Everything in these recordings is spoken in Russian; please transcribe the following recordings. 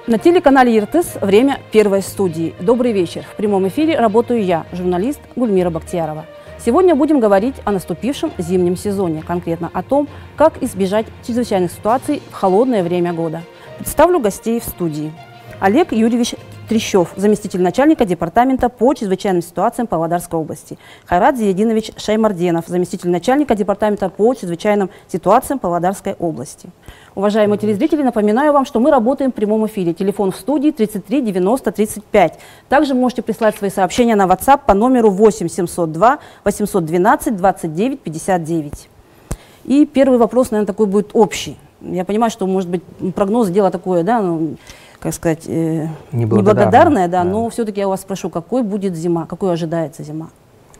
На телеканале ЕРТС время первой студии. Добрый вечер. В прямом эфире работаю я, журналист Гульмира Бактиярова. Сегодня будем говорить о наступившем зимнем сезоне, конкретно о том, как избежать чрезвычайных ситуаций в холодное время года. Представлю гостей в студии. Олег Юрьевич Трещев, заместитель начальника департамента по чрезвычайным ситуациям Павлодарской области. Хайрат Зиединович Шаймарденов, заместитель начальника департамента по чрезвычайным ситуациям Павлодарской области. Уважаемые телезрители, напоминаю вам, что мы работаем в прямом эфире. Телефон в студии 33 90 35. Также можете прислать свои сообщения на WhatsApp по номеру 8 702 812 29 59. И первый вопрос, наверное, такой будет общий. Я понимаю, что, может быть, прогноз дело такое, да, ну, как сказать, неблагодарное, да, но все-таки я вас спрошу, какой будет зима, какой ожидается зима?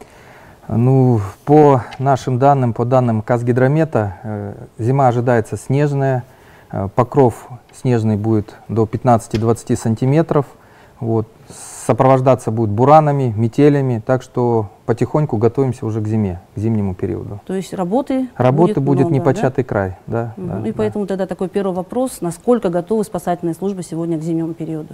Ну, по нашим данным, по данным Казгидромета, зима ожидается снежная, покров снежный будет до 15-20 сантиметров, вот, сопровождаться будет буранами, метелями, так что потихоньку готовимся уже к зиме, к зимнему периоду. То есть работы будет много, непочатый да? край, да. И поэтому тогда такой первый вопрос, насколько готовы спасательные службы сегодня к зимнему периоду?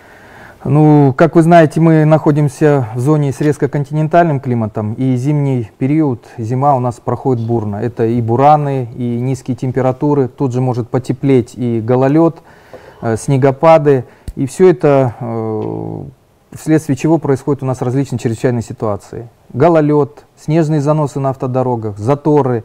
Ну, как вы знаете, мы находимся в зоне с резко континентальным климатом, и зимний период, зима у нас проходит бурно. Это и бураны, и низкие температуры, тут же может потеплеть и гололед, снегопады, и все это вследствие чего происходят у нас различные чрезвычайные ситуации. Гололед, снежные заносы на автодорогах, заторы,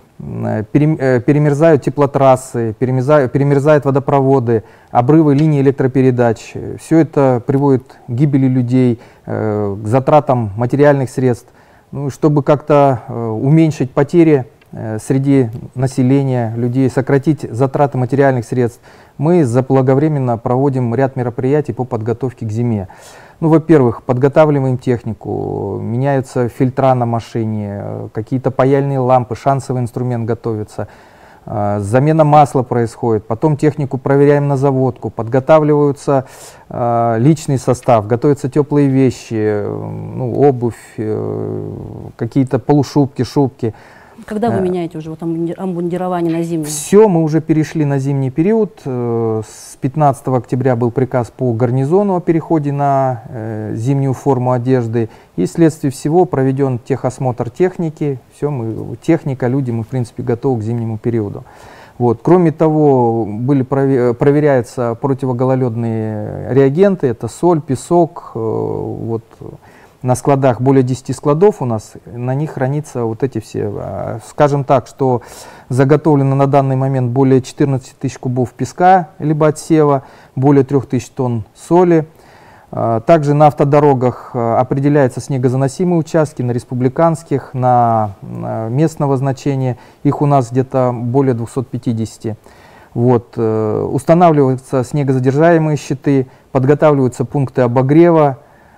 перемерзают теплотрассы, перемерзают водопроводы, обрывы линий электропередач. Все это приводит к гибели людей, к затратам материальных средств. Ну, чтобы как-то уменьшить потери среди населения, людей, сократить затраты материальных средств, мы заблаговременно проводим ряд мероприятий по подготовке к зиме. Ну, во-первых, подготавливаем технику, меняются фильтра на машине, какие-то паяльные лампы, шансовый инструмент готовится, замена масла происходит, потом технику проверяем на заводку, подготавливаются личный состав, готовятся теплые вещи, ну, обувь, какие-то полушубки, шубки. Когда вы меняете уже вот обмундирование на зимний? Все, мы уже перешли на зимний период. С 15 октября был приказ по гарнизону о переходе на зимнюю форму одежды. И вследствие всего проведен техосмотр техники. Все, техника, люди, мы в принципе готовы к зимнему периоду. Вот. Кроме того, проверяются противогололедные реагенты. Это соль, песок, вот. На складах более 10 складов у нас, на них хранятся вот эти все. Скажем так, что заготовлено на данный момент более 14 тысяч кубов песка, либо отсева, более 3000 тонн соли. Также на автодорогах определяются снегозаносимые участки, на республиканских, на местного значения. Их у нас где-то более 250. Вот. Устанавливаются снегозадержаемые щиты, подготавливаются пункты обогрева,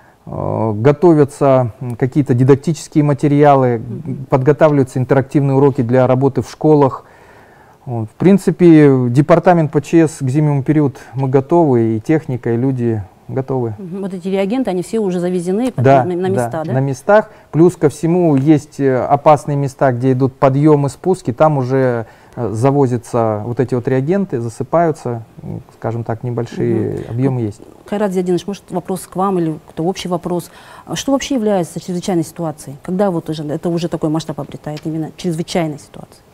готовятся какие-то дидактические материалы, подготавливаются интерактивные уроки для работы в школах. Вот. В принципе, департамент ПЧС к зимнему периоду мы готовы, и техника, и люди готовы. Вот эти реагенты, они все уже завезены на места, да? На местах. Плюс ко всему есть опасные места, где идут подъемы, спуски, там уже завозятся вот эти вот реагенты, засыпаются, скажем так, небольшие объемы есть. Хайрат Зиединович, может вопрос к вам или какой-то общий вопрос. Что вообще является чрезвычайной ситуацией? Когда вот это уже такой масштаб обретает, именно чрезвычайная ситуация?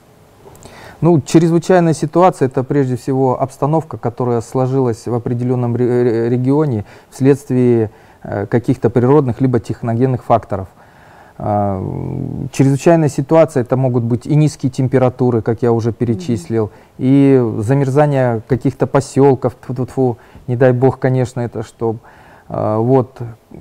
Ну, чрезвычайная ситуация – это прежде всего обстановка, которая сложилась в определенном регионе вследствие каких-то природных либо техногенных факторов. Чрезвычайная ситуация – это могут быть и низкие температуры, как я уже перечислил, и замерзание каких-то поселков, не дай бог, конечно, это что. Вот.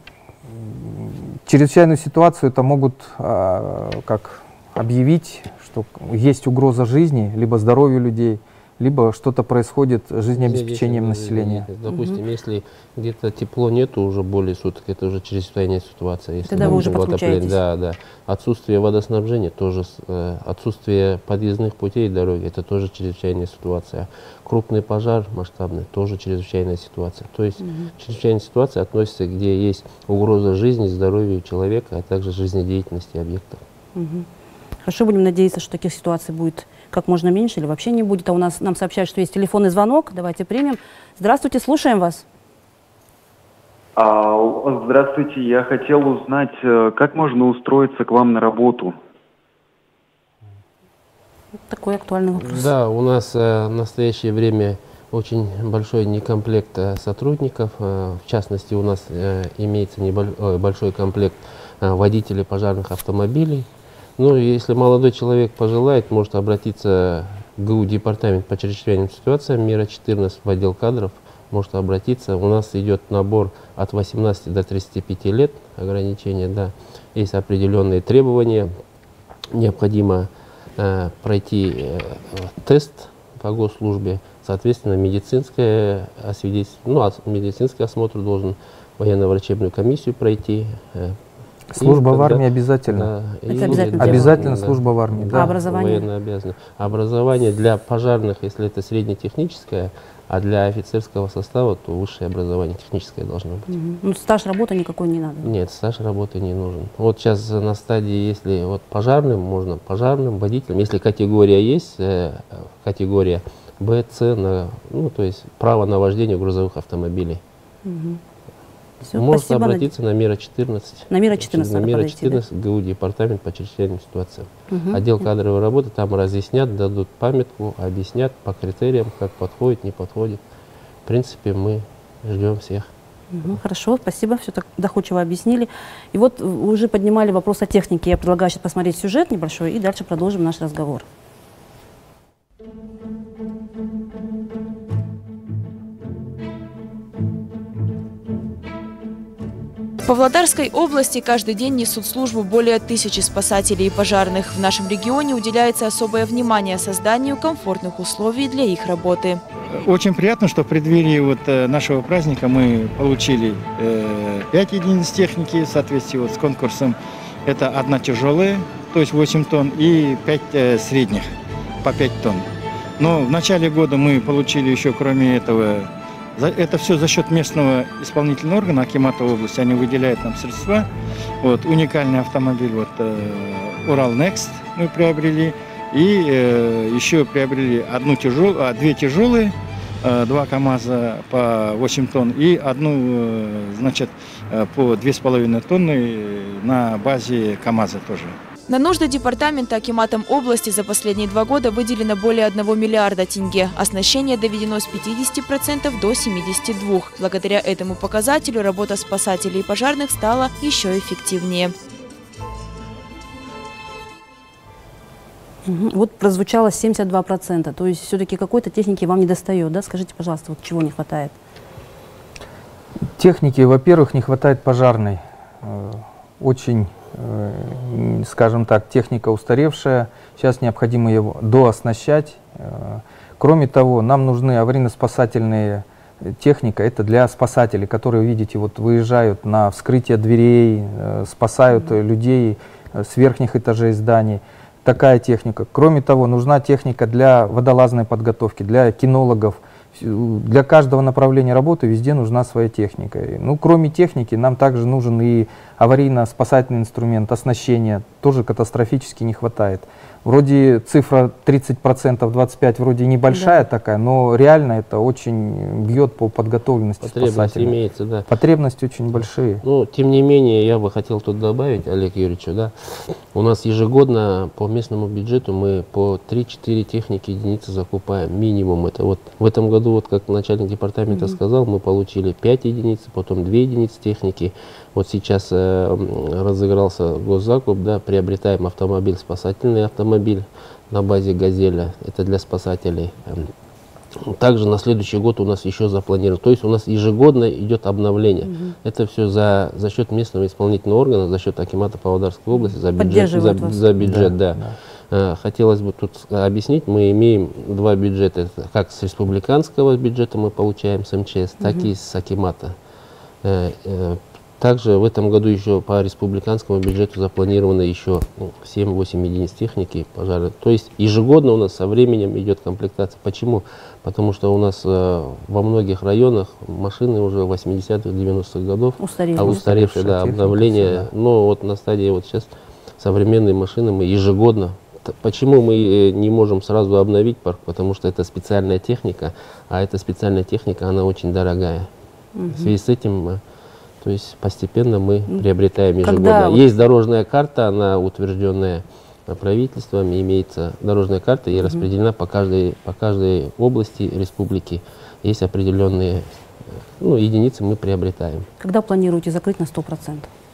Чрезвычайную ситуацию это могут как объявить, что есть угроза жизни, либо здоровью людей, либо что-то происходит с жизнеобеспечением населения. Допустим, если где-то тепло нету уже более суток, это уже чрезвычайная ситуация. Если тогда вы уже подключаетесь. Да. Отсутствие водоснабжения, тоже отсутствие подъездных путей дороги, это тоже чрезвычайная ситуация. Крупный пожар масштабный, тоже чрезвычайная ситуация. То есть чрезвычайная ситуация относится, где есть угроза жизни, здоровью человека, а также жизнедеятельности объектов. Хорошо, будем надеяться, что таких ситуаций будет как можно меньше или вообще не будет. А у нас нам сообщают, что есть телефонный звонок. Давайте примем. Здравствуйте, слушаем вас. Здравствуйте, я хотел узнать, как можно устроиться к вам на работу? Такой актуальный вопрос. Да, у нас в настоящее время очень большой некомплект сотрудников. В частности, у нас имеется большой комплект водителей пожарных автомобилей. Ну, если молодой человек пожелает, может обратиться в ГУ департамент по чрезвычайным ситуациям мира 14 в отдел кадров. Может обратиться. У нас идет набор от 18 до 35 лет, ограничения, да. Есть определенные требования. Необходимо пройти тест по госслужбе, соответственно, медицинский осмотр должен, военно-врачебную комиссию пройти. Служба в армии обязательно. Да, это обязательно. Обязательно служба в армии. Да. А образование? Военно обязано. Образование для пожарных, если это среднетехническое, а для офицерского состава, то высшее образование техническое должно быть. Ну, стаж работы никакой не надо? Нет, стаж работы не нужен. Вот сейчас на стадии, если вот пожарным, можно пожарным, водителям, если категория есть, категория Б, С, ну, то есть право на вождение грузовых автомобилей. Все, можно обратиться на Мира 14. На Мира 14 на надо Мира подойти, 14, да? ГУ департамент по чрезвычайным ситуациям. Отдел кадровой работы, там разъяснят, дадут памятку, объяснят по критериям, как подходит, не подходит. В принципе, мы ждем всех. Хорошо, спасибо, все так доходчиво объяснили. И вот вы уже поднимали вопрос о технике. Я предлагаю сейчас посмотреть сюжет небольшой и дальше продолжим наш разговор. В Павлодарской области каждый день несут службу более 1000 спасателей и пожарных. В нашем регионе уделяется особое внимание созданию комфортных условий для их работы. Очень приятно, что в преддверии нашего праздника мы получили 5 единиц техники в соответствии с конкурсом. Это 1 тяжелая, то есть 8 тонн, и 5 средних по 5 тонн. Но в начале года мы получили еще, кроме этого, это все за счет местного исполнительного органа Акимата области, они выделяют нам средства. Вот, уникальный автомобиль Урал Next мы приобрели. И еще приобрели 2 тяжелые, 2 КАМАЗа по 8 тонн и одну, по 2,5 тонны на базе КАМАЗа тоже. На нужды департамента Акиматом области за последние 2 года выделено более 1 миллиарда тенге. Оснащение доведено с 50% до 72%. Благодаря этому показателю работа спасателей и пожарных стала еще эффективнее. Вот прозвучало 72%, то есть все-таки какой-то техники вам не достает, да? Скажите, пожалуйста, вот чего не хватает? Техники, во-первых, не хватает пожарной. Очень, скажем так, техника устаревшая, сейчас необходимо ее дооснащать. Кроме того, нам нужны аварийно-спасательные техника, это для спасателей, которые, видите, вот выезжают на вскрытие дверей, спасают людей с верхних этажей зданий. Такая техника. Кроме того, нужна техника для водолазной подготовки, для кинологов. Для каждого направления работы везде нужна своя техника. Ну, кроме техники, нам также нужен и аварийно-спасательный инструмент, оснащение. Тоже катастрофически не хватает. Вроде цифра 30%, 25% вроде небольшая, да, такая, но реально это очень бьет по подготовленности спасателей. Потребность имеется, да. Потребности очень большие. Ну, тем не менее, я бы хотел тут добавить, Олег Юрьевич, да, у нас ежегодно по местному бюджету мы по 3-4 техники единицы закупаем, минимум. Это вот в этом году, вот как начальник департамента сказал, мы получили 5 единиц, потом 2 единицы техники. Вот сейчас разыгрался госзакуп, да, приобретаем автомобиль, спасательный автомобиль на базе «Газеля», это для спасателей. Также на следующий год у нас еще запланировано. То есть у нас ежегодно идет обновление. Это все за счет местного исполнительного органа, за счет Акимата Павлодарской области, за бюджет, да. Хотелось бы тут объяснить, мы имеем 2 бюджета. Это как с республиканского бюджета мы получаем с МЧС, так и с Акимата. Также в этом году еще по республиканскому бюджету запланировано еще 7-8 единиц техники пожарной. То есть ежегодно у нас со временем идет комплектация. Почему? Потому что у нас во многих районах машины уже 80-х, 90-х годов. Устаревшие, да, обновление. Да. Но вот на стадии вот сейчас современные машины мы ежегодно почему мы не можем сразу обновить парк? Потому что это специальная техника, а эта специальная техника, она очень дорогая. В связи с этим, то есть постепенно мы приобретаем ежегодно. Есть дорожная карта, она утвержденная правительством, имеется дорожная карта и распределена по каждой области республики. Есть определенные единицы мы приобретаем. Когда планируете закрыть на 100%?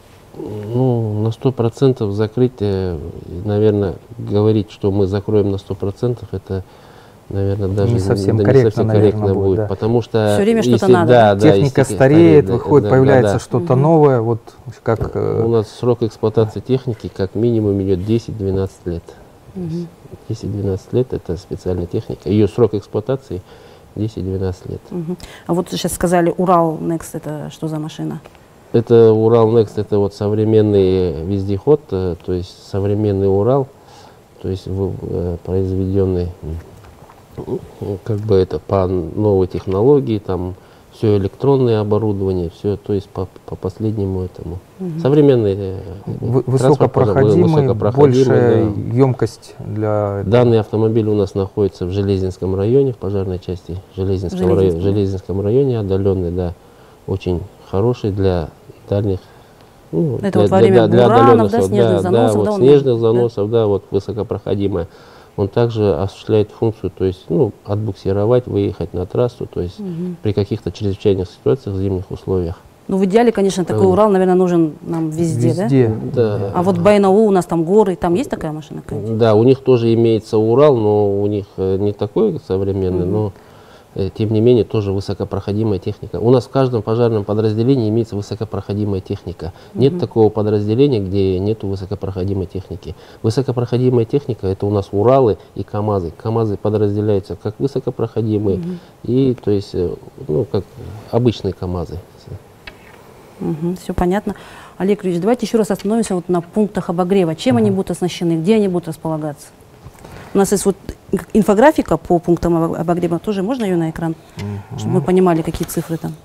Ну, на 100% закрыть, наверное, говорить, что мы закроем на 100%, это, наверное, даже не совсем корректно будет, да. Потому что все время что-то надо. Техника стареет, выходит, появляется что-то новое. Вот как, у нас срок эксплуатации техники как минимум идет 10-12 лет. 10-12 лет это специальная техника. Ее срок эксплуатации 10-12 лет. А вот сейчас сказали Урал Next, это что за машина? Это Урал Next, это вот современный вездеход, то есть современный Урал, то есть произведенный, как бы это по новой технологии, там все электронное оборудование, все, то есть по последнему этому. Современный высокопроходимый, большая емкость для... Данный автомобиль у нас находится в Железинском районе, в пожарной части Железинском районе, отдаленный, да, очень хороший для дальних, это вот во время буранов, да, снежных заносов, да, вот снежных заносов, да, вот высокопроходимая. Он также осуществляет функцию, то есть, отбуксировать, выехать на трассу, то есть при каких-то чрезвычайных ситуациях в зимних условиях. Ну, в идеале, конечно, такой Урал, наверное, нужен нам везде, да? А вот Байнаул, у нас там горы, там есть такая машина? Да, у них тоже имеется Урал, но у них не такой современный, но тем не менее тоже высокопроходимая техника. У нас в каждом пожарном подразделении имеется высокопроходимая техника. Нет такого подразделения, где нет высокопроходимой техники. Высокопроходимая техника — это у нас Уралы и КАМАЗы. КАМАЗы подразделяются как высокопроходимые и, то есть, как обычные КАМАЗы. Все понятно. Олег Юрьевич, давайте еще раз остановимся вот на пунктах обогрева. Чем они будут оснащены, где они будут располагаться? У нас есть вот инфографика по пунктам обогрева. Тоже можно ее на экран, чтобы мы понимали, какие цифры там?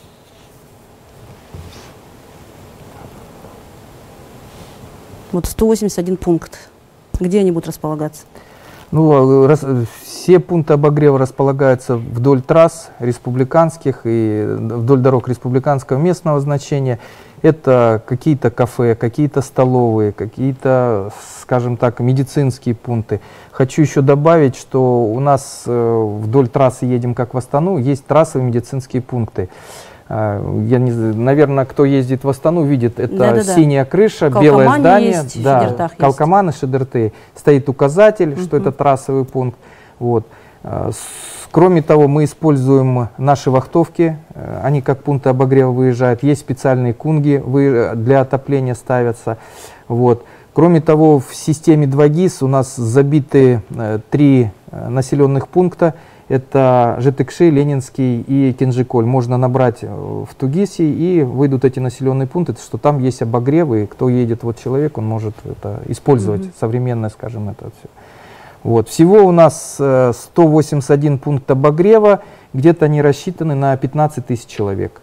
Вот 181 пункт. Где они будут располагаться? Ну, все пункты обогрева располагаются вдоль трасс республиканских и вдоль дорог республиканского местного значения. Это какие-то кафе, какие-то столовые, какие-то, скажем так, медицинские пункты. Хочу еще добавить, что у нас вдоль трассы «Едем как в Астану» есть трассовые медицинские пункты. Наверное, кто ездит в Астану, видит, это синяя крыша, белое здание, Калкаман и Шидерты. Стоит указатель, что это трассовый пункт. Вот. Кроме того, мы используем наши вахтовки, они как пункты обогрева выезжают, есть специальные кунги для отопления ставятся. Вот. Кроме того, в системе 2ГИС у нас забиты 3 населенных пункта. Это Житекши, Ленинский и Кенжиколь. Можно набрать в Тугисе, и выйдут эти населенные пункты, что там есть обогревы, и кто едет, вот человек, он может это использовать, современное, скажем, это все. Вот. Всего у нас 181 пункт обогрева, где-то они рассчитаны на 15 тысяч человек.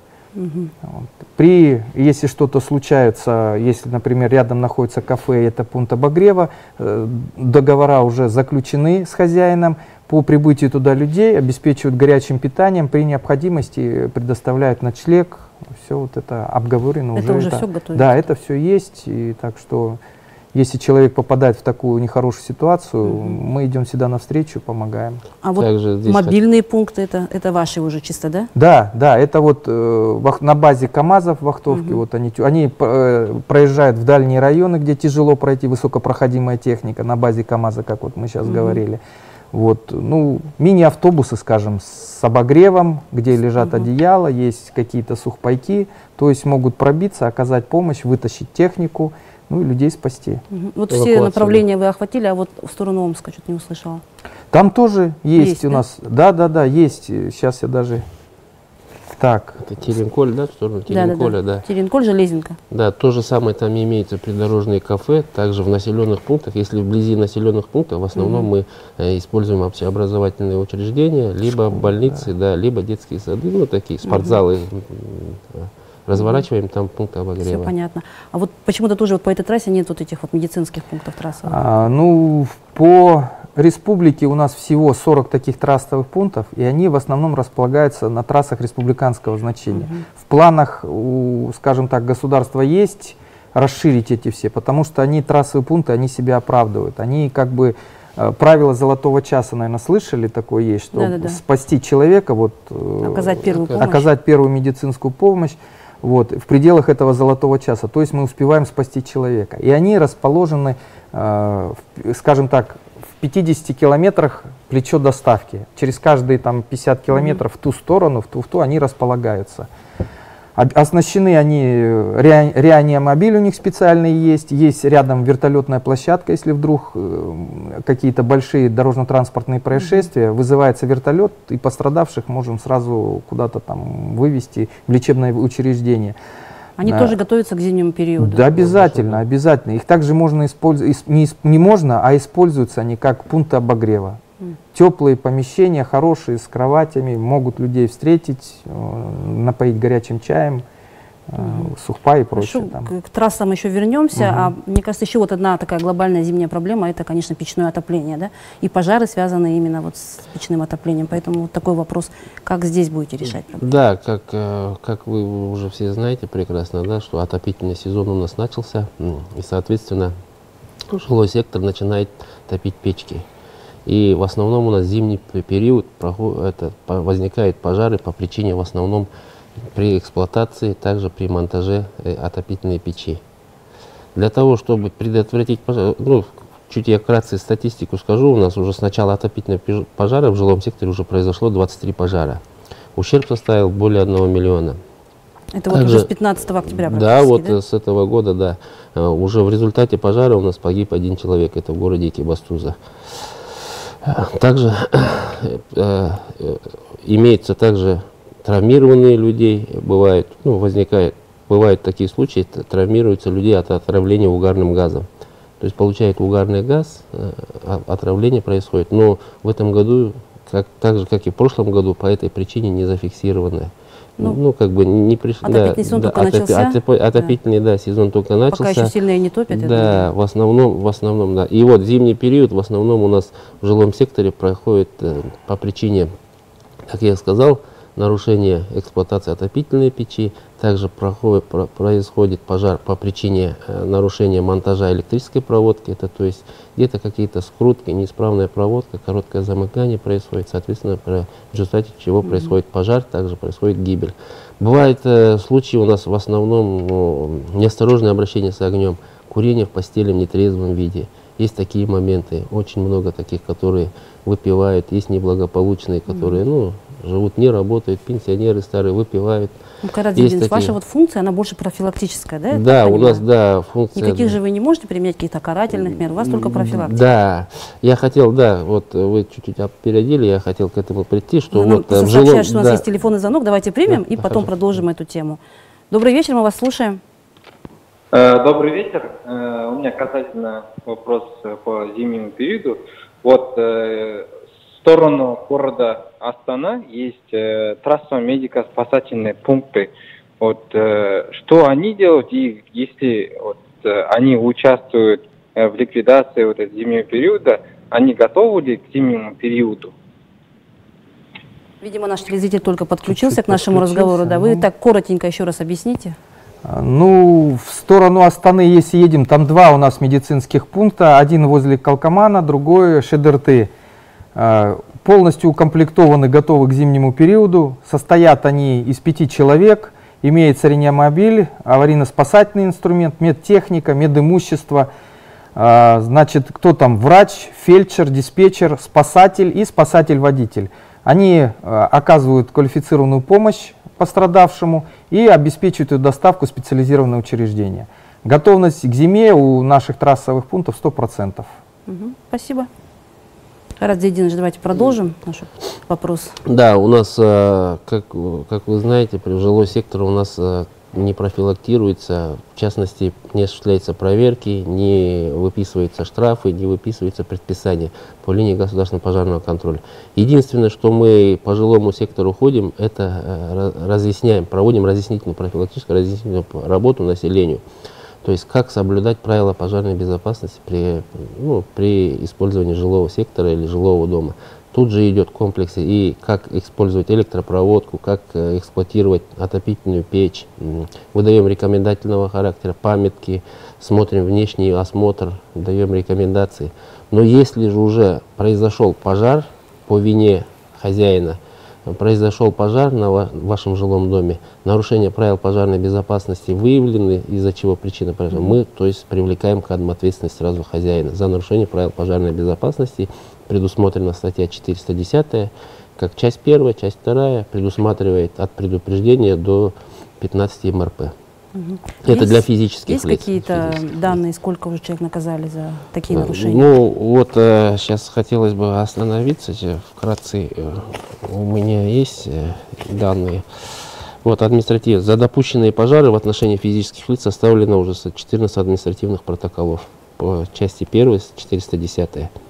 Если что-то случается, если, например, рядом находится кафе, это пункт обогрева, договора уже заключены с хозяином, по прибытию туда людей обеспечивают горячим питанием, при необходимости предоставляют ночлег, все вот это обговорено уже. Это уже все готово? Да, это все есть, и так что если человек попадает в такую нехорошую ситуацию, мы идем всегда навстречу, помогаем. А вот мобильные пункты, это ваши уже чисто, да? Да, это вот на базе КАМАЗов вахтовки, вот они проезжают в дальние районы, где тяжело пройти, высокопроходимая техника, на базе КАМАЗа, как вот мы сейчас говорили. Вот, мини-автобусы, скажем, с обогревом, где лежат одеяла, есть какие-то сухпайки, то есть могут пробиться, оказать помощь, вытащить технику, и людей спасти. Вот все направления вы охватили, а вот в сторону Омска что-то не услышала. Там тоже есть у нас, да, есть. Сейчас я даже... Так. Это Теренколь, да, в сторону Теренколя, да. Теренколь, Железинка. Да, то же самое там имеется придорожные кафе, также в населенных пунктах. Если вблизи населенных пунктов, в основном мы используем общеобразовательные учреждения, либо больницы, да, либо детские сады, такие спортзалы. разворачиваем там пункт обогрева. Все понятно. А вот почему-то тоже вот по этой трассе нет вот этих вот медицинских пунктов трассовых? Ну, по республике у нас всего 40 таких трассовых пунктов, и они в основном располагаются на трассах республиканского значения. В планах, скажем так, государства есть расширить эти все, потому что они, трассовые пункты, они себя оправдывают. Они как бы, правило золотого часа, наверное, слышали, такое есть, что спасти человека, вот, оказать первую помощь. Оказать первую медицинскую помощь, вот, в пределах этого золотого часа. То есть мы успеваем спасти человека. И они расположены, скажем так, в 50 километрах плечо доставки. Через каждые там 50 километров в ту сторону, в ту они располагаются. Оснащены они, реанимобиль у них специальный есть рядом вертолетная площадка, если вдруг какие-то большие дорожно-транспортные происшествия, вызывается вертолет, и пострадавших можем сразу куда-то там вывести в лечебное учреждение. Они тоже готовятся к зимнему периоду? Да, обязательно, обязательно. Их также можно использовать, не можно, а используются они как пункты обогрева. Теплые помещения, хорошие, с кроватями, могут людей встретить, напоить горячим чаем, сухпай и прочее. К трассам еще вернемся. А мне кажется, еще вот одна такая глобальная зимняя проблема — это, конечно, печное отопление, да? И пожары связаны именно вот с печным отоплением. Поэтому вот такой вопрос: как здесь будете решать проблему? Да, как вы уже все знаете прекрасно, да, что отопительный сезон у нас начался, и, соответственно, жилой сектор начинает топить печки. И в основном у нас зимний период возникают пожары по причине, в основном, при эксплуатации, также при монтаже отопительной печи. Для того, чтобы предотвратить пожар, ну, чуть я вкратце статистику скажу, у нас уже с начала отопительного пожара в жилом секторе уже произошло 23 пожара. Ущерб составил более 1 миллиона. Это вот уже с 15 октября? Да, вот да? С этого года, да. Уже в результате пожара у нас погиб 1 человек, это в городе Экибастуза. Также имеются также травмированные людей, бывают, ну, бывают такие случаи, травмируются люди от отравления угарным газом. То есть получает угарный газ, отравление происходит, но в этом году, так же как и в прошлом году, по этой причине не зафиксировано. Ну, как бы не пришли. Отопительный сезон только начался? Отопительный, да, сезон только начался. Пока еще сильно и не топят? Да, в основном, да. И вот зимний период в основном у нас в жилом секторе проходит по причине, как я сказал, нарушения эксплуатации отопительной печи. Также происходит пожар по причине нарушения монтажа электрической проводки. Это, то есть, где-то какие-то скрутки, неисправная проводка, короткое замыкание происходит. Соответственно, в результате чего происходит пожар, также происходит гибель. Бывают случаи у нас в основном неосторожное обращение с огнем, курение в постели в нетрезвом виде. Есть такие моменты, очень много таких, которые выпивают, есть неблагополучные, которые, ну, живут, не работают, пенсионеры старые, выпивают. Ну, Кайрат Зейдинович, ваша вот функция, она больше профилактическая, да? Да, у нас, да, функция. Никаких же вы не можете применять каких-то карательных мер, у вас только профилактика. Да, я хотел, да, вот вы чуть-чуть опередили, я хотел к этому прийти, что ну, вот в жилом... что у нас есть телефонный звонок, давайте примем и потом продолжим эту тему. Добрый вечер, мы вас слушаем. Добрый вечер. У меня касательно вопрос по зимнему периоду. Вот в сторону города Астана есть трассовые медико-спасательные пункты. Вот что они делают, и если вот, они участвуют в ликвидации вот этого зимнего периода, они готовы ли к зимнему периоду? Видимо, наш телезритель только подключился к нашему разговору. Да, вы так коротенько еще раз объясните. Ну, в сторону Астаны, если едем, там два у нас медицинских пункта. Один возле Калкамана, другой Шедерты. Полностью укомплектованы, готовы к зимнему периоду. Состоят они из 5 человек. Имеется реанимобиль, аварийно-спасательный инструмент, медтехника, медимущество. Значит, кто там? Врач, фельдшер, диспетчер, спасатель и спасатель-водитель. Они оказывают квалифицированную помощь пострадавшему и обеспечивают доставку в специализированное учреждение. Готовность к зиме у наших трассовых пунктов 100%. Спасибо. Кайрат Зейдинович, давайте продолжим наш вопрос. Да, у нас, как вы знаете, при жилой сектор у нас не профилактируется, в частности, не осуществляются проверки, не выписываются штрафы, не выписываются предписания по линии государственного пожарного контроля. Единственное, что мы по жилому сектору ходим, это разъясняем, проводим разъяснительную, профилактическую разъяснительную работу населению. То есть, как соблюдать правила пожарной безопасности при использовании жилого сектора или жилого дома. Тут же идет комплекс и как использовать электропроводку, как эксплуатировать отопительную печь. Выдаем рекомендательного характера памятки, смотрим внешний осмотр, даем рекомендации. Но если же уже произошел пожар по вине хозяина, произошел пожар на вашем жилом доме, нарушение правил пожарной безопасности выявлены, из-за чего причина пожара, мы, то есть, привлекаем к ответственности сразу хозяина за нарушение правил пожарной безопасности. Предусмотрена статья 410, как часть 1, часть 2 предусматривает от предупреждения до 15 МРП. Это для физических лиц. Есть какие-то данные, сколько уже человек наказали за такие нарушения? Ну, вот сейчас хотелось бы остановиться, вкратце у меня есть данные. Вот административно. За допущенные пожары в отношении физических лиц составлено уже 14 административных протоколов по части 1, 410.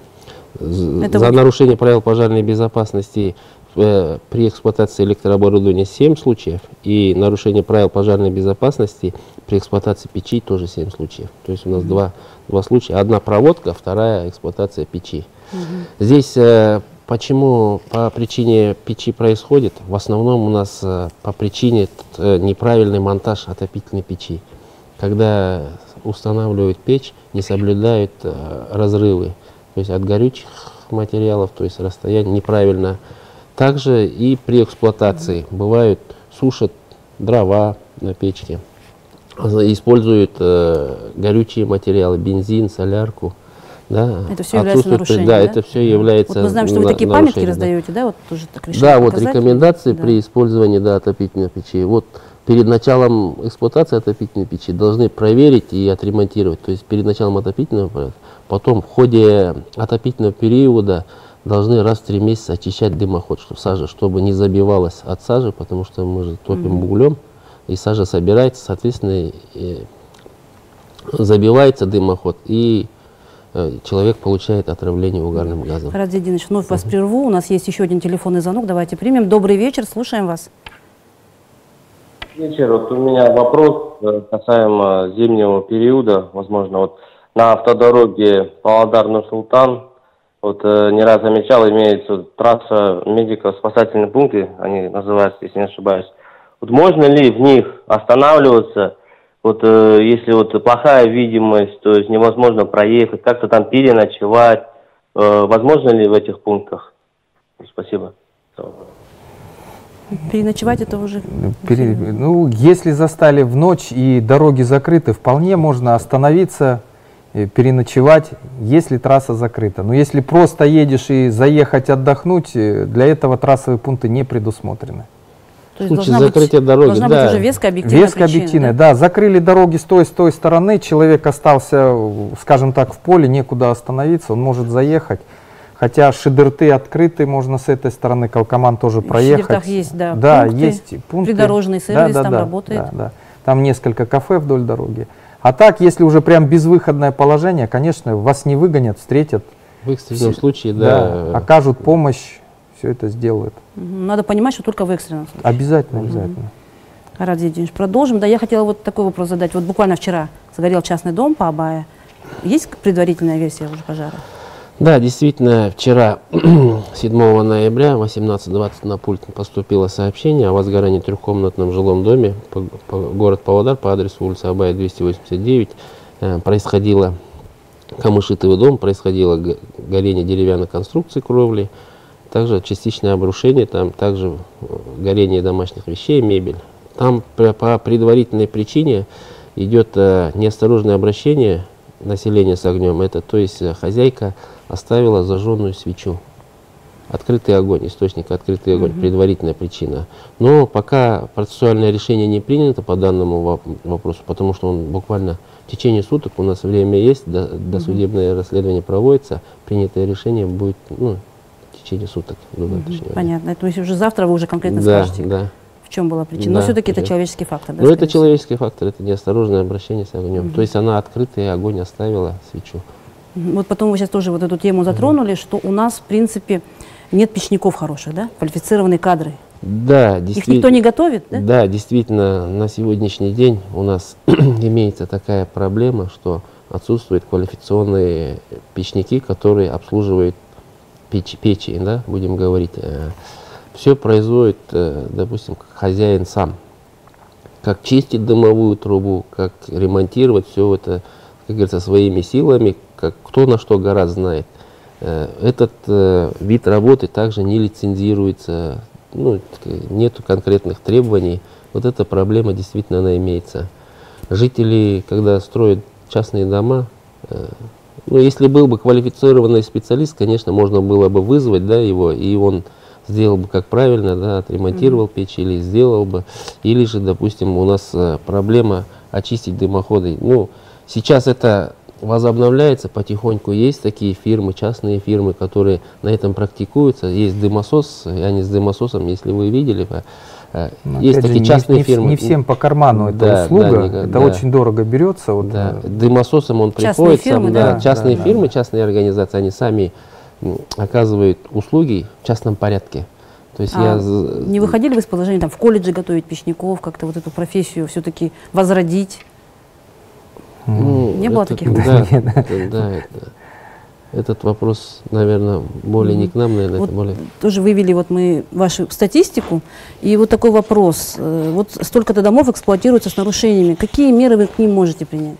За нарушение правил пожарной безопасности при эксплуатации электрооборудования 7 случаев и нарушение правил пожарной безопасности при эксплуатации печи тоже 7 случаев. То есть у нас два случая. Одна проводка, вторая эксплуатация печи. Здесь почему по причине печи происходит? В основном у нас по причине неправильный монтаж отопительной печи. Когда устанавливают печь, не соблюдают разрывы. То есть от горючих материалов, то есть расстояние неправильно. Также и при эксплуатации бывают, сушат дрова на печке, используют горючие материалы, бензин, солярку. Да, это все является нарушением, да? Это все является. Вот мы знаем, что вы такие памятки раздаете, да? Вот тоже так решили да, вот показать. рекомендации при использовании отопительной печи. Вот перед началом эксплуатации отопительной печи должны проверить и отремонтировать. То есть перед началом отопительного, потом в ходе отопительного периода должны раз в 3 месяца очищать дымоход, чтобы не забивалось от сажи, потому что мы же топим углем, и сажа собирается, соответственно, забивается дымоход, и человек получает отравление угарным газом. Арат Зиядинович, вновь вас прерву. У нас есть еще один телефонный звонок. Давайте примем. Добрый вечер, слушаем вас. Вечер. Вот у меня вопрос касаемо зимнего периода. Возможно, вот на автодороге Павлодар-Нур-Султан, вот не раз замечал, имеется трасса медико-спасательные пункты, они называются, если не ошибаюсь. Вот можно ли в них останавливаться, вот если вот плохая видимость, то есть невозможно проехать, как-то там переночевать, возможно ли в этих пунктах? Спасибо. Переночевать это уже... Ну, если застали в ночь и дороги закрыты, вполне можно остановиться, переночевать, если трасса закрыта. Но если просто едешь и заехать отдохнуть, для этого трассовые пункты не предусмотрены. То есть в случае закрытия дороги, должна быть уже веская объективная причина, да, закрыли дороги с той стороны, человек остался, скажем так, в поле, некуда остановиться, он может заехать. Хотя шидерты открыты, можно с этой стороны, Калкоман тоже проехать. В Шидертах есть, да, пункты, есть пункты. Придорожный сервис там работает. Да. Там несколько кафе вдоль дороги. А так, если уже прям безвыходное положение, конечно, вас не выгонят, встретят. В экстренном случае, окажут помощь, все это сделают. Надо понимать, что только в экстренном случае. Обязательно. Арат Зиядинович, продолжим. Да, я хотела вот такой вопрос задать. Вот буквально вчера загорел частный дом по Абае. Есть предварительная версия уже пожара? Да, действительно, вчера, 7 ноября, 18:20 на пульт поступило сообщение о возгорании в трехкомнатном жилом доме город Павлодар по адресу улица Абая, 289. Происходило камышитовый дом, происходило горение деревянной конструкции кровли, также частичное обрушение, там также горение домашних вещей, мебель. Там по предварительной причине идет неосторожное обращение населения с огнем. Это, то есть хозяйка оставила зажженную свечу. Открытый огонь, источник открытый огонь, предварительная причина. Но пока процессуальное решение не принято по данному вопросу, потому что он буквально в течение суток, у нас время есть, досудебное расследование проводится, принятое решение будет в течение суток до завтрашнего. Понятно. Это если уже завтра вы уже конкретно скажете. Да. чем была причина? Да, Но все-таки это да. человеческий фактор. Да, Но это человеческий фактор, это неосторожное обращение с огнем. То есть она открытый огонь оставила, свечу. Вот потом вы сейчас тоже вот эту тему затронули, что у нас, в принципе, нет печников хороших, да? Квалифицированные кадры. Да, Их действительно. никто не готовит, да? Да, действительно, на сегодняшний день у нас имеется такая проблема, что отсутствуют квалификационные печники, которые обслуживают печи, да, будем говорить. Все производит, допустим, хозяин сам. Как чистить дымовую трубу, как ремонтировать все это, как говорится, своими силами, как кто на что гораздо знает. Этот вид работы также не лицензируется, ну, нету конкретных требований. Вот эта проблема действительно она имеется. Жители, когда строят частные дома, ну, если был бы квалифицированный специалист, конечно, можно было бы вызвать, да, его, и он сделал бы как правильно, да, отремонтировал печь или сделал бы. Или же, допустим, у нас проблема очистить дымоходы. Ну, сейчас это возобновляется потихоньку. Есть такие фирмы, частные фирмы, которые на этом практикуются. Есть дымосос, они с дымососом, если вы видели, есть такие частные фирмы. Не всем по карману эта услуга, это очень дорого берется. Вот, да. Дымососом он приходит, частные фирмы, частные организации, они сами оказывают услуги в частном порядке. То есть не выходили вы из положения там, в колледже готовить печников, как-то вот эту профессию все-таки возродить? Ну, не было таких? Да, этот вопрос, наверное, более не к нам, наверное, вот это более... Тоже вывели вот мы вашу статистику, и вот такой вопрос. Вот столько-то домов эксплуатируются с нарушениями. Какие меры вы к ним можете принять?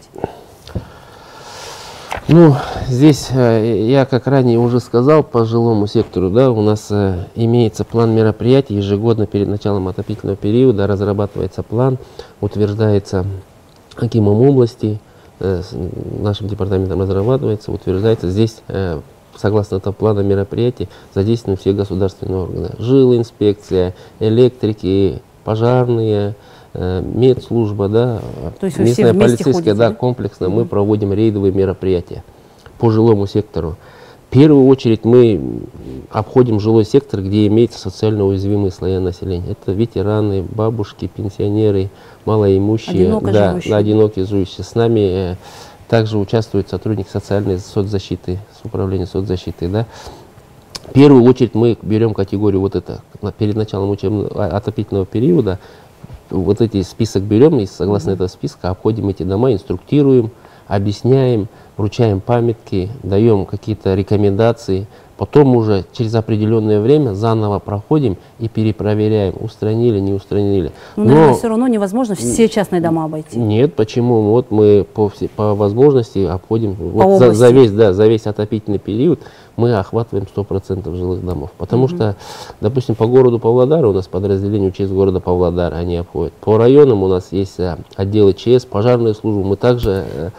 Ну, здесь я, как ранее уже сказал, по жилому сектору, да, у нас имеется план мероприятий. Ежегодно перед началом отопительного периода разрабатывается план, утверждается акимом области, нашим департаментом разрабатывается, утверждается. Здесь, согласно этого плана мероприятий, задействованы все государственные органы. Жилинспекция, электрики, пожарные, медслужба, да, местная полицейская, да, комплексно мы проводим рейдовые мероприятия по жилому сектору. В первую очередь мы обходим жилой сектор, где имеются социально уязвимые слои населения. Это ветераны, бабушки, пенсионеры, малоимущие, одинокие живущие. С нами также участвует сотрудник социальной соцзащиты, с управления соцзащиты. Да. В первую очередь мы берем категорию вот это, перед началом отопительного периода, вот эти список берем и согласно этого списка обходим эти дома, инструктируем, объясняем, вручаем памятки, даем какие-то рекомендации. Потом уже через определенное время заново проходим и перепроверяем, устранили, не устранили. Но, наверное, все равно невозможно все частные дома обойти. Нет, почему? Вот мы по возможности обходим, вот за весь отопительный период мы охватываем 100% жилых домов. Потому что, допустим, по городу Павлодар у нас подразделение УЧС города Павлодар, они обходят. По районам у нас есть отделы ЧС, пожарные службы. Мы также,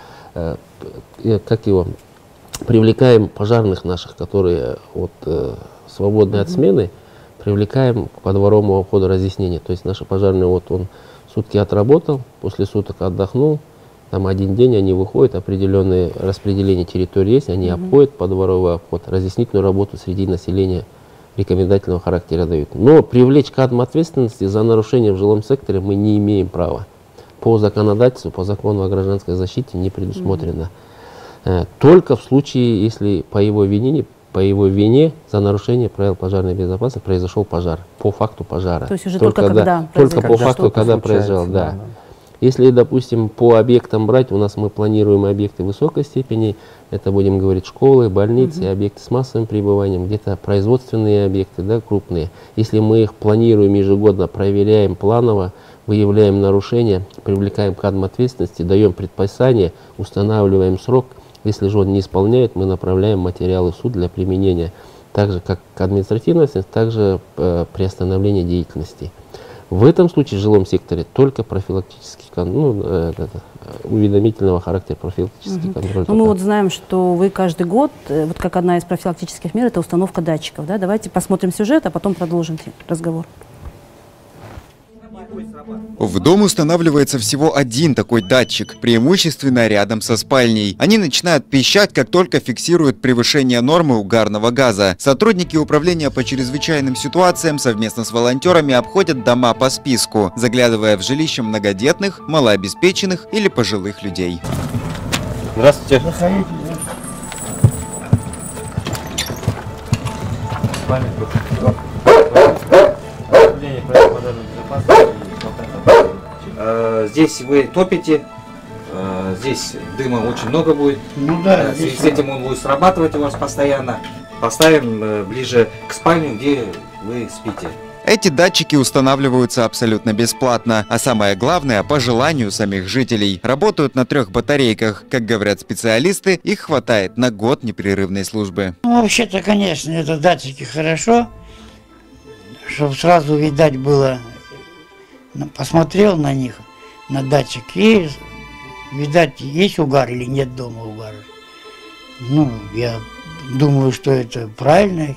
привлекаем пожарных наших, которые свободны от смены, привлекаем к подворовому обходу разъяснения. То есть наши пожарные, вот он сутки отработал, после суток отдохнул, там один день они выходят, определенное распределение территории есть, они обходят подворовый обход, разъяснительную работу среди населения рекомендательного характера дают. Но привлечь к ответственности за нарушение в жилом секторе мы не имеем права. По законодательству, по закону о гражданской защите не предусмотрено. Только в случае, если по его вине за нарушение правил пожарной безопасности произошел пожар, по факту пожара. То есть уже только по факту, когда произошел, да. Если, допустим, по объектам брать, у нас мы планируем объекты высокой степени, это будем говорить школы, больницы, объекты с массовым пребыванием, где-то производственные объекты, да, крупные. Если мы их планируем ежегодно, проверяем планово, выявляем нарушения, привлекаем к ответственности, даем предписание, устанавливаем срок. Если же он не исполняет, мы направляем материалы в суд для применения, так же как административной ответственности, также приостановления деятельности. В этом случае в жилом секторе только профилактический, уведомительного характера профилактический контроль. Мы вот знаем, что вы каждый год, вот как одна из профилактических мер, это установка датчиков. Да? Давайте посмотрим сюжет, а потом продолжим разговор. В дом устанавливается всего один такой датчик, преимущественно рядом со спальней. Они начинают пищать, как только фиксируют превышение нормы угарного газа. Сотрудники управления по чрезвычайным ситуациям совместно с волонтерами обходят дома по списку, заглядывая в жилища многодетных, малообеспеченных или пожилых людей. Здравствуйте. Здесь вы топите, здесь дыма очень много будет. Ну да, в связи с этим он будет срабатывать у вас постоянно. Поставим ближе к спальне, где вы спите. Эти датчики устанавливаются абсолютно бесплатно, а самое главное, по желанию самих жителей. Работают на 3 батарейках. Как говорят специалисты, их хватает на год непрерывной службы. Ну, вообще-то, конечно, это датчики хорошо, чтобы сразу видать было. Посмотрел на них, на датчик, и видать, есть угар или нет дома угара. Ну, я думаю, что это правильно,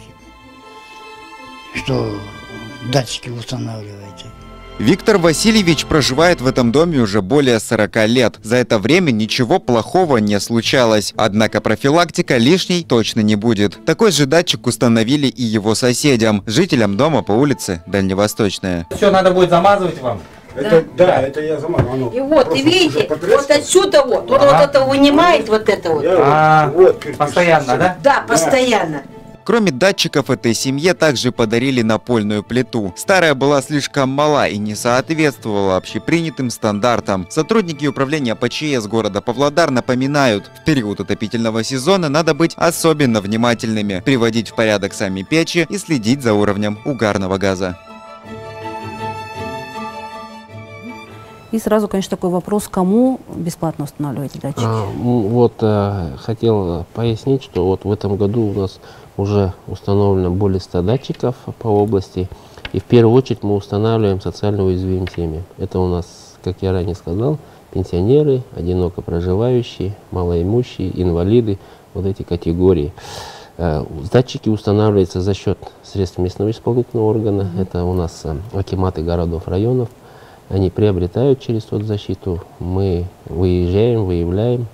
что датчики устанавливаете. Виктор Васильевич проживает в этом доме уже более 40 лет. За это время ничего плохого не случалось. Однако профилактика лишней точно не будет. Такой же датчик установили и его соседям, жителям дома по улице Дальневосточная. Все надо будет замазывать вам. Это я замазываю. И вот, и видите, вот отсюда вот, он вот это вынимает, вот это вот. Постоянно, да? Да, постоянно. Кроме датчиков, этой семье также подарили напольную плиту. Старая была слишком мала и не соответствовала общепринятым стандартам. Сотрудники управления ПЧС города Павлодар напоминают, в период отопительного сезона надо быть особенно внимательными, приводить в порядок сами печи и следить за уровнем угарного газа. И сразу, конечно, такой вопрос, кому бесплатно устанавливаете датчики? Хотел пояснить, что вот в этом году у нас уже установлено более 100 датчиков по области. И в первую очередь мы устанавливаем социально уязвимым семьям. Это у нас, как я ранее сказал, пенсионеры, одиноко проживающие, малоимущие, инвалиды, вот эти категории. Датчики устанавливаются за счет средств местного исполнительного органа. Это у нас акиматы городов, районов. Они приобретают через соцзащиту, мы выезжаем, выявляем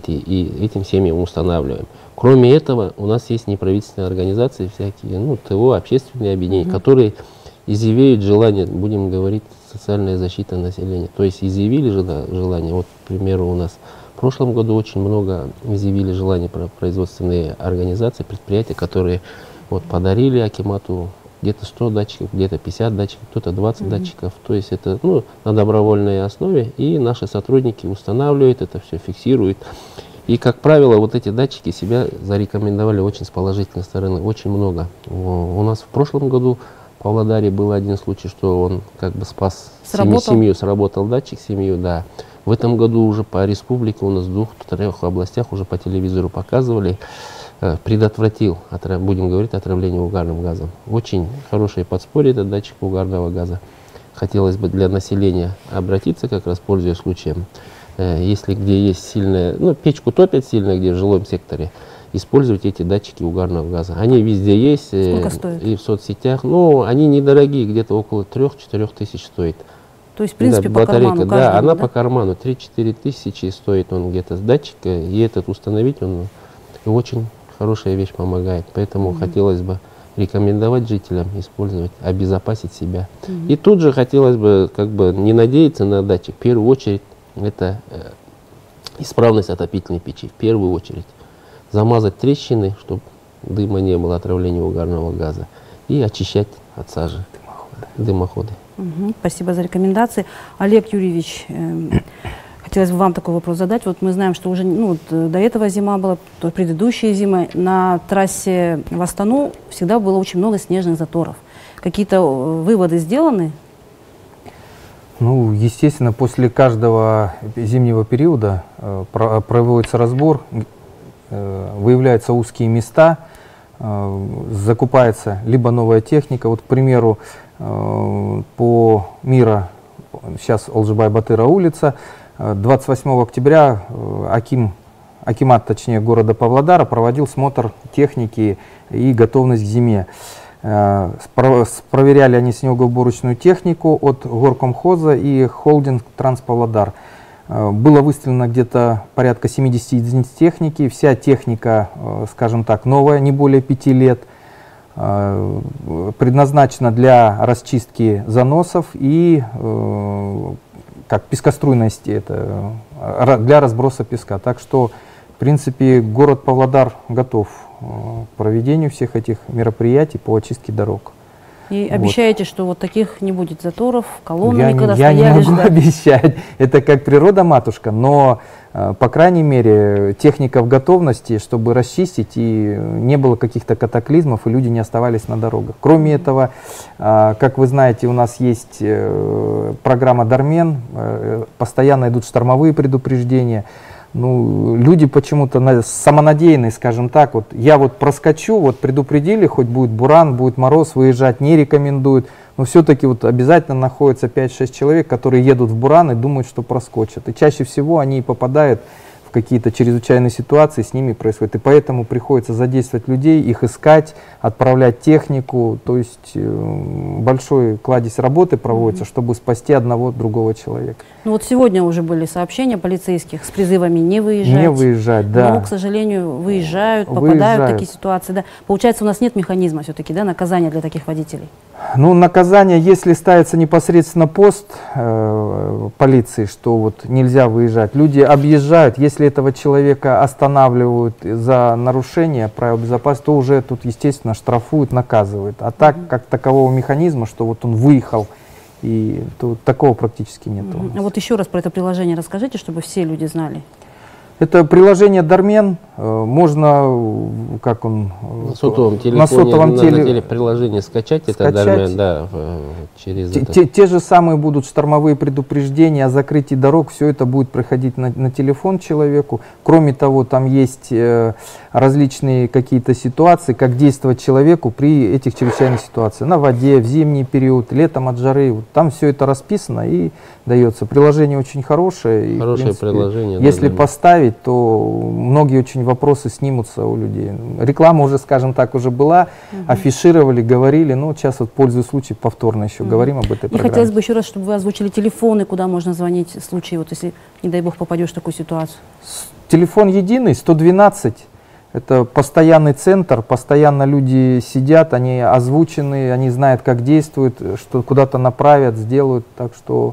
и этим семьям устанавливаем. Кроме этого, у нас есть неправительственные организации, всякие, ТО, общественные объединения, которые изъявляют желание, будем говорить, социальная защита населения. То есть изъявили желание, вот, к примеру, у нас в прошлом году очень много изъявили желание про производственные организации, предприятия, которые вот, подарили акимату где-то 100 датчиков, где-то 50 датчиков, кто-то 20 датчиков. То есть это на добровольной основе, и наши сотрудники устанавливают, это все фиксируют. И, как правило, вот эти датчики себя зарекомендовали очень с положительной стороны, очень много. У нас в прошлом году в Павлодаре был один случай, что он как бы спас семью, сработал датчик, семью, да. В этом году уже по республике у нас в 2-3 областях уже по телевизору показывали, предотвратил, будем говорить, отравление угарным газом. Очень хорошее подспорье этот датчик угарного газа. Хотелось бы для населения обратиться, как раз пользуясь случаем. Если где есть сильная, печку топят сильно, где в жилом секторе, использовать эти датчики угарного газа. Они везде есть. Сколько стоят? И в соцсетях. Они недорогие, где-то около 3-4 тысяч стоит. То есть, в принципе, да, по карману. Да, она по карману. 3-4 тысячи стоит он где-то с датчика. И этот установить, он очень хорошая вещь, помогает. Поэтому хотелось бы рекомендовать жителям использовать, обезопасить себя. И тут же хотелось бы не надеяться на датчик. В первую очередь это исправность отопительной печи. В первую очередь замазать трещины, чтобы дыма не было, отравления угарного газа, и очищать от сажи дымоходы. Спасибо за рекомендации. Олег Юрьевич, хотелось бы вам такой вопрос задать. Вот мы знаем, что уже до этого зима была, то предыдущая зима, на трассе в Астану всегда было очень много снежных заторов. Какие-то выводы сделаны? Естественно, после каждого зимнего периода проводится разбор, выявляются узкие места, закупается либо новая техника. Вот, к примеру, по Мира, сейчас Олжибай-Батыра улица, 28 октября акимат, точнее, города Павлодара проводил смотр техники и готовность к зиме. Проверяли они снегоуборочную технику от Горкомхоза и холдинг Транспавлодар. Было выставлено где-то порядка 70 единиц техники. Вся техника, скажем так, новая, не более 5 лет. Предназначена для расчистки заносов и как пескоструйности, это для разброса песка. Так что, в принципе, город Павлодар готов к проведению всех этих мероприятий по очистке дорог. И обещаете, что вот таких не будет заторов, колонны никогда Я стояли, не могу обещать, это как природа-матушка, но, по крайней мере, техника в готовности, чтобы расчистить, и не было каких-то катаклизмов, и люди не оставались на дорогах. Кроме этого, как вы знаете, у нас есть программа «Дармен», постоянно идут штормовые предупреждения. Ну, люди почему-то самонадеянные, скажем так, вот я вот проскочу, вот предупредили, хоть будет буран, будет мороз, выезжать не рекомендуют, но все-таки вот обязательно находится 5-6 человек, которые едут в буран и думают, что проскочат. И чаще всего они попадают в какие-то чрезвычайные ситуации, с ними происходит. И поэтому приходится задействовать людей, их искать, отправлять технику, то есть большой кладезь работы проводится, чтобы спасти одного-другого человека. Ну вот сегодня уже были сообщения полицейских с призывами не выезжать. Не выезжать, да. Но, к сожалению, выезжают, попадают в такие ситуации. Да. Получается, у нас нет механизма все-таки, да, наказания для таких водителей? Ну, наказание, если ставится непосредственно пост полиции, что вот нельзя выезжать, люди объезжают, если этого человека останавливают за нарушение правил безопасности, то уже тут, естественно, штрафуют, наказывают. А так, как такового механизма, что вот он выехал, и тут такого практически нет. А вот еще раз про это приложение расскажите, чтобы все люди знали. Это приложение «Дармен», можно, как он, на сотовом телефоне, приложение скачать, это «Дармен», да, через те же самые будут штормовые предупреждения о закрытии дорог, все это будет проходить на телефон человеку. Кроме того, там есть различные какие-то ситуации, как действовать человеку при этих чрезвычайных ситуациях, на воде, в зимний период, летом от жары, вот там все это расписано и дается. Приложение очень хорошее. И, хорошее приложение. Если поставить, то многие очень вопросы снимутся у людей. Реклама уже, скажем так, уже была, афишировали, говорили, но сейчас вот, пользуясь случаем, повторно еще говорим об этой программе. И хотелось бы еще раз, чтобы вы озвучили телефоны, куда можно звонить в случае, вот, если, не дай бог, попадешь в такую ситуацию. Телефон единый, 112. Это постоянный центр, постоянно люди сидят, они озвучены, они знают, как действуют, что куда-то направят, сделают, так что...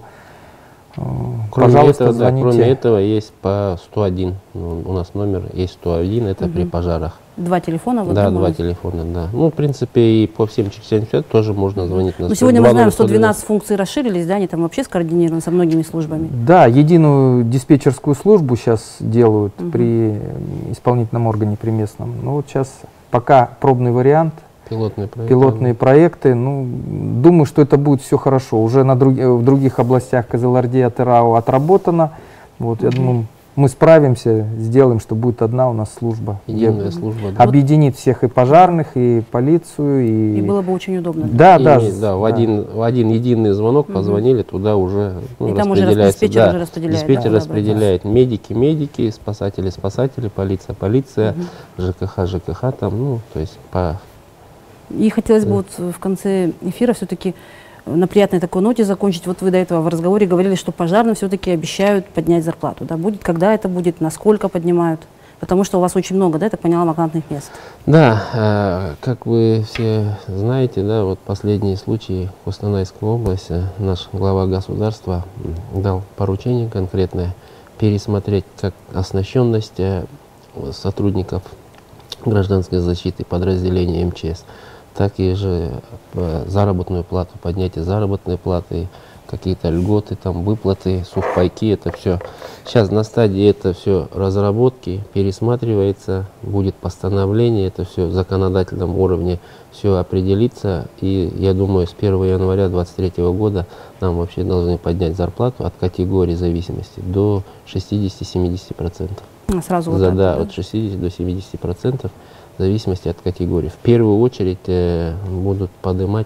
Пожалуйста, звоните. Кроме этого есть по 101. У нас номер есть 101, это при пожарах. Два телефона? Да, два телефона, да. Ну, в принципе, и по всем 470 тоже можно звонить на 102. Но сегодня мы знаем, 112 функции расширились, да, они там вообще скоординированы со многими службами. Да, единую диспетчерскую службу сейчас делают при исполнительном органе, при местном. Ну, вот сейчас пока пробный вариант. Пилотные проекты. Ну, думаю, что это будет все хорошо. Уже в других областях Кызылорде, Атырау отработано. Вот, я думаю, мы справимся, сделаем, что будет одна у нас служба. Единая служба. Да. Объединит всех и пожарных, и полицию. И было бы очень удобно. Да, в один единый звонок позвонили, туда уже распределяется. Диспетчер уже распределяет. Диспетчер распределяет. Медики, спасатели, полиция, ЖКХ, там, ну, то есть по... И хотелось бы вот в конце эфира все-таки на приятной такой ноте закончить. Вот вы до этого в разговоре говорили, что пожарным все-таки обещают поднять зарплату. Да? Будет, когда это будет, насколько поднимают? Потому что у вас очень много, да, я так поняла, вакантных мест. Да, как вы все знаете, да, вот последние случаи в Костанайской области наш глава государства дал поручение конкретное пересмотреть как оснащенность сотрудников гражданской защиты подразделения МЧС, так и же заработную плату, поднятие заработной платы, какие-то льготы, там, выплаты, сухпайки, это все. Сейчас на стадии это все разработки, пересматривается, будет постановление, это все в законодательном уровне все определится. И я думаю, с 1 января 2023 года нам вообще должны поднять зарплату от категории зависимости до 60-70%. Сразу вот да, от 60 до 70%. В зависимости от категории. В первую очередь будут поднимать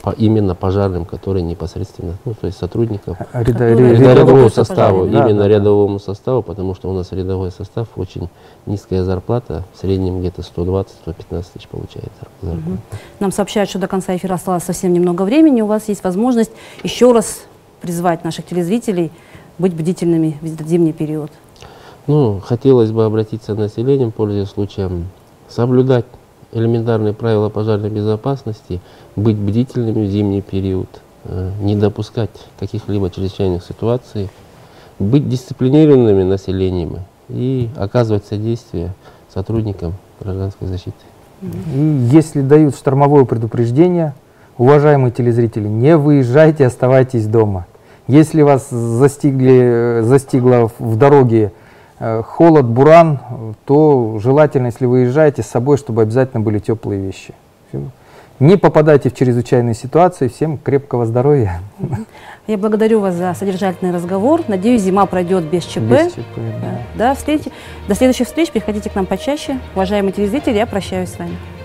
именно пожарным, которые непосредственно, ну, то есть сотрудников рядового составу, да, именно рядовому составу, потому что у нас рядовой состав очень низкая зарплата, в среднем где-то 120-115 тысяч получает зарплату. Нам сообщают, что до конца эфира осталось совсем немного времени. У вас есть возможность еще раз призвать наших телезрителей быть бдительными в этот зимний период. Ну, хотелось бы обратиться к населению, пользуясь случаем, соблюдать элементарные правила пожарной безопасности, быть бдительными в зимний период, не допускать каких-либо чрезвычайных ситуаций, быть дисциплинированными населением и оказывать содействие сотрудникам гражданской защиты. И если дают штормовое предупреждение, уважаемые телезрители, не выезжайте, оставайтесь дома. Если вас застигло в дороге холод, буран, то желательно, если вы выезжаете, с собой, чтобы обязательно были теплые вещи. Не попадайте в чрезвычайные ситуации. Всем крепкого здоровья. Я благодарю вас за содержательный разговор. Надеюсь, зима пройдет без ЧП. Без ЧП, да. До следующих встреч. Приходите к нам почаще. Уважаемые телезрители, я прощаюсь с вами.